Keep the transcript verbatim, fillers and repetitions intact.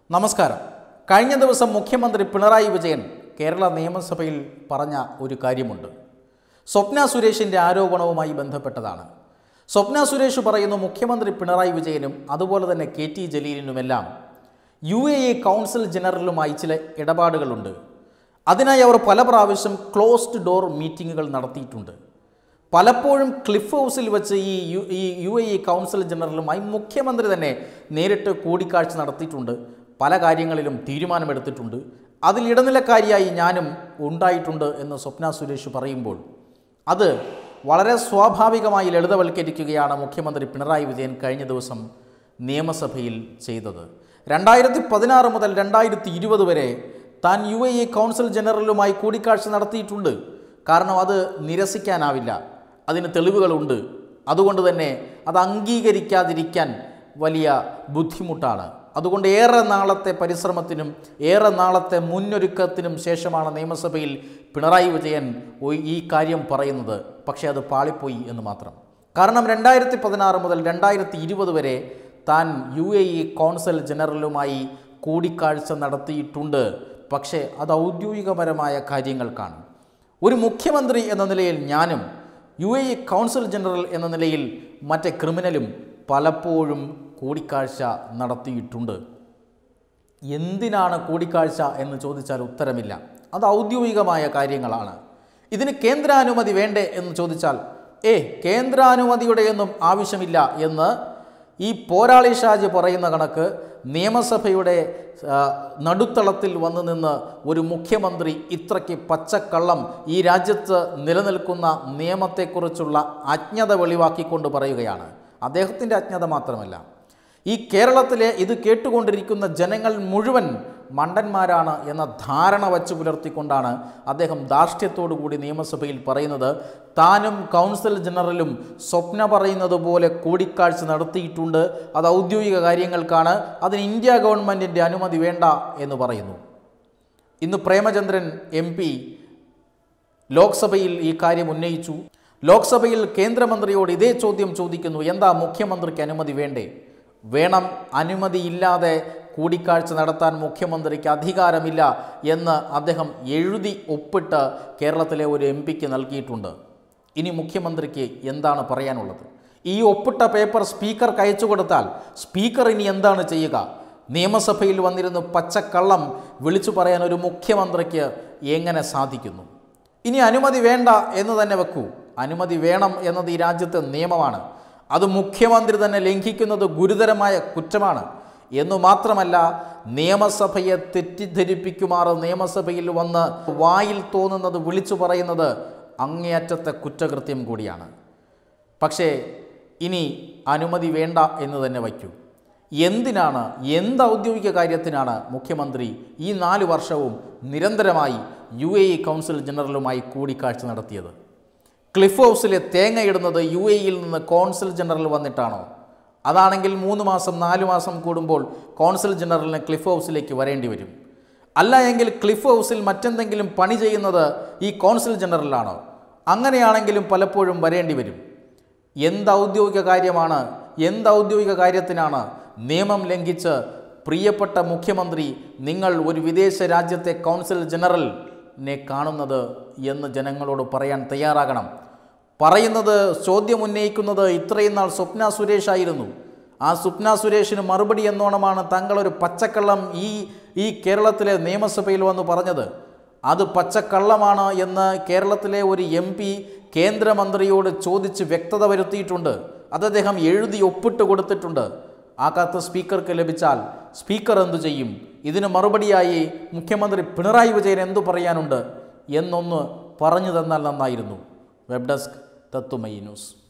നമസ്കാരം. കഴിഞ്ഞ ദിവസം മുഖ്യമന്ത്രി പിണറായി വിജയൻ കേരള നിയമസഭയിൽ പറഞ്ഞ ഒരു കാര്യമുണ്ട്. സ്വപ്ന സുരേഷിൻ്റെ ആരോപണവുമായി ബന്ധപ്പെട്ടതാണ്. സ്വപ്ന സുരേഷ് പറയുന്നു മുഖ്യമന്ത്രി പിണറായി വിജയനും അതുപോലെ തന്നെ കെ ടി ജലീലിനുമെല്ലാം യു എ ഇ കൗൺസിൽ ജനറലുമായി ചില ഇടപാടുകളുണ്ട്. അതിനായി അവർ പല പ്രാവശ്യം ക്ലോസ്ഡ് ഡോർ മീറ്റിങ്ങുകൾ നടത്തിയിട്ടുണ്ട്. പലപ്പോഴും ക്ലിഫ് ഹൗസിൽ വെച്ച് ഈ യു ഈ യു എ ഇ കൗൺസിൽ ജനറലുമായി മുഖ്യമന്ത്രി തന്നെ നേരിട്ട് കൂടിക്കാഴ്ച നടത്തിയിട്ടുണ്ട്. പല കാര്യങ്ങളിലും തീരുമാനമെടുത്തിട്ടുണ്ട്. അതിൽ ഇടനിലക്കാരിയായി ഞാനും ഉണ്ടായിട്ടുണ്ട് എന്ന് സ്വപ്ന സുരേഷ് പറയുമ്പോൾ അത് വളരെ സ്വാഭാവികമായി ലളിതവൽക്കരിക്കുകയാണ് മുഖ്യമന്ത്രി പിണറായി വിജയൻ കഴിഞ്ഞ ദിവസം നിയമസഭയിൽ ചെയ്തത്. രണ്ടായിരത്തി പതിനാറ് മുതൽ രണ്ടായിരത്തി ഇരുപത് വരെ താൻ യു എ ഇ കൗൺസിൽ ജനറലുമായി കൂടിക്കാഴ്ച നടത്തിയിട്ടുണ്ട്. കാരണം അത് നിരസിക്കാനാവില്ല, അതിന് തെളിവുകളുണ്ട്. അതുകൊണ്ട് തന്നെ അത് അംഗീകരിക്കാതിരിക്കാൻ വലിയ ബുദ്ധിമുട്ടാണ്. അതുകൊണ്ട് ഏറെ നാളത്തെ പരിശ്രമത്തിനും ഏറെ നാളത്തെ മുന്നൊരുക്കത്തിനും ശേഷമാണ് നിയമസഭയിൽ പിണറായി വിജയൻ ഈ കാര്യം പറയുന്നത്. പക്ഷേ അത് പാളിപ്പോയി എന്ന് മാത്രം. കാരണം രണ്ടായിരത്തി പതിനാറ് മുതൽ രണ്ടായിരത്തി ഇരുപത് വരെ താൻ യു എ ഇ കൗൺസിൽ ജനറലുമായി കൂടിക്കാഴ്ച നടത്തിയിട്ടുണ്ട്. പക്ഷേ അത് ഔദ്യോഗികപരമായ കാര്യങ്ങൾക്കാണ്. ഒരു മുഖ്യമന്ത്രി എന്ന നിലയിൽ ഞാനും U A E council general എന്ന നിലയിൽ മറ്റേ ക്രിമിനലും പലപ്പോഴും കൂടിക്കാഴ്ച നടത്തിയിട്ടുണ്ട്. എന്തിനാണ് കൂടിക്കാഴ്ച എന്ന് ചോദിച്ചാൽ ഉത്തരമില്ല. അത് ഔദ്യോഗികമായ കാര്യങ്ങളാണ്. ഇതിന് കേന്ദ്രാനുമതി വേണ്ടേ എന്ന് ചോദിച്ചാൽ ഏ കേന്ദ്രാനുമതിയുടെയൊന്നും ആവശ്യമില്ല എന്ന് ഈ പോരാളി ഷാജി പറയുന്ന കണക്ക് നിയമസഭയുടെ നടുത്തളത്തിൽ വന്നു നിന്ന് ഒരു മുഖ്യമന്ത്രി ഇത്രയ്ക്ക് പച്ചക്കള്ളം ഈ രാജ്യത്ത് നിലനിൽക്കുന്ന നിയമത്തെക്കുറിച്ചുള്ള അജ്ഞത വെളിവാക്കിക്കൊണ്ട് പറയുകയാണ്. അദ്ദേഹത്തിൻ്റെ അജ്ഞത മാത്രമല്ല, ഈ കേരളത്തിലെ ഇത് കേട്ടുകൊണ്ടിരിക്കുന്ന ജനങ്ങൾ മുഴുവൻ മണ്ടന്മാരാണ് എന്ന ധാരണ വച്ച് പുലർത്തിക്കൊണ്ടാണ് അദ്ദേഹം ധാർഷ്ട്യത്തോടു കൂടി നിയമസഭയിൽ പറയുന്നത് താനും കൗൺസിൽ ജനറലും സ്വപ്ന പറയുന്നത് പോലെ കൂടിക്കാഴ്ച നടത്തിയിട്ടുണ്ട്. അത് ഔദ്യോഗിക കാര്യങ്ങൾക്കാണ്, അതിന് ഇന്ത്യ ഗവൺമെൻറ്റിൻ്റെ അനുമതി വേണ്ട എന്ന് പറയുന്നു. ഇന്ന് പ്രേമചന്ദ്രൻ എം പി ലോക്സഭയിൽ ഈ കാര്യം ഉന്നയിച്ചു. ലോക്സഭയിൽ കേന്ദ്രമന്ത്രിയോട് ഇതേ ചോദ്യം ചോദിക്കുന്നു, എന്താ മുഖ്യമന്ത്രിക്ക് അനുമതി വേണ്ടേ? വേണം, അനുമതിയില്ലാതെ കൂടിക്കാഴ്ച നടത്താൻ മുഖ്യമന്ത്രിക്ക് അധികാരമില്ല എന്ന് അദ്ദേഹം എഴുതി ഒപ്പിട്ട് കേരളത്തിലെ ഒരു എം പിക്ക് നൽകിയിട്ടുണ്ട്. ഇനി മുഖ്യമന്ത്രിക്ക് എന്താണ് പറയാനുള്ളത്? ഈ ഒപ്പിട്ട പേപ്പർ സ്പീക്കർക്ക് അയച്ചു കൊടുത്താൽ സ്പീക്കർ ഇനി എന്താണ് ചെയ്യുക? നിയമസഭയിൽ വന്നിരുന്ന് പച്ചക്കള്ളം വിളിച്ചു പറയാൻ ഒരു മുഖ്യമന്ത്രിക്ക് എങ്ങനെ സാധിക്കുന്നു? ഇനി അനുമതി വേണ്ട എന്ന് തന്നെ വെക്കൂ. അനുമതി വേണം എന്നത് ഈ രാജ്യത്തെ നിയമമാണ്. അത് മുഖ്യമന്ത്രി തന്നെ ലംഘിക്കുന്നത് ഗുരുതരമായ കുറ്റമാണ്. എന്നു മാത്രമല്ല, നിയമസഭയെ തെറ്റിദ്ധരിപ്പിക്കുമാറ് നിയമസഭയിൽ വന്ന് വായിൽ തോന്നുന്നത് വിളിച്ചു പറയുന്നത് അങ്ങേയറ്റത്തെ കുറ്റകൃത്യം കൂടിയാണ്. പക്ഷേ ഇനി അനുമതി വേണ്ട എന്ന് തന്നെ വയ്ക്കൂ. എന്തിനാണ്, എന്ത് ഔദ്യോഗിക കാര്യത്തിനാണ് മുഖ്യമന്ത്രി ഈ നാല് വർഷവും നിരന്തരമായി യു എ ഇ കൗൺസിൽ ജനറലുമായി കൂടിക്കാഴ്ച നടത്തിയത്? ക്ലിഫ് ഹൗസിലെ തേങ്ങയിടുന്നത് യു എ ഇയിൽ നിന്ന് കോൺസുൽ ജനറൽ വന്നിട്ടാണോ? അതാണെങ്കിൽ മൂന്ന് മാസം നാല് മാസം കൂടുമ്പോൾ കോൺസുൽ ജനറലിന് ക്ലിഫ് ഹൗസിലേക്ക് വരേണ്ടി വരും. അല്ല എങ്കിൽ ക്ലിഫ് ഹൗസിൽ മറ്റെന്തെങ്കിലും പണി ചെയ്യുന്നത് ഈ കോൺസുൽ ജനറലാണോ? അങ്ങനെയാണെങ്കിലും പലപ്പോഴും വരേണ്ടി വരും. എന്ത് ഔദ്യോഗിക കാര്യമാണ്, എന്ത് ഔദ്യോഗിക കാര്യത്തിനാണ് നിയമം ലംഘിച്ച് പ്രിയപ്പെട്ട മുഖ്യമന്ത്രി നിങ്ങൾ ഒരു വിദേശ രാജ്യത്തെ കോൺസുൽ ജനറലിനെ കാണുന്നത് എന്ന് ജനങ്ങളോട് പറയാൻ തയ്യാറാകണം. പറയുന്നത്, ചോദ്യം ഉന്നയിക്കുന്നത് ഇത്രയും നാൾ സ്വപ്ന സുരേഷ് ആയിരുന്നു. ആ സ്വപ്ന സുരേഷിന് മറുപടി എന്നോണമാണ് താങ്കളൊരു പച്ചക്കള്ളം ഈ ഈ കേരളത്തിലെ നിയമസഭയിൽ വന്ന് പറഞ്ഞത്. അത് പച്ചക്കള്ളമാണ് എന്ന് കേരളത്തിലെ ഒരു എം പി കേന്ദ്രമന്ത്രിയോട് ചോദിച്ച് വ്യക്തത വരുത്തിയിട്ടുണ്ട്. അത് അദ്ദേഹം എഴുതി ഒപ്പിട്ട് കൊടുത്തിട്ടുണ്ട്. ആ കത്ത് സ്പീക്കർക്ക് ലഭിച്ചാൽ സ്പീക്കർ എന്തു ചെയ്യും? ഇതിന് മറുപടിയായി മുഖ്യമന്ത്രി പിണറായി വിജയൻ എന്തു പറയാനുണ്ട് എന്നൊന്ന് പറഞ്ഞു തന്നാൽ നന്നായിരുന്നു. Web desk Tathwamayi news.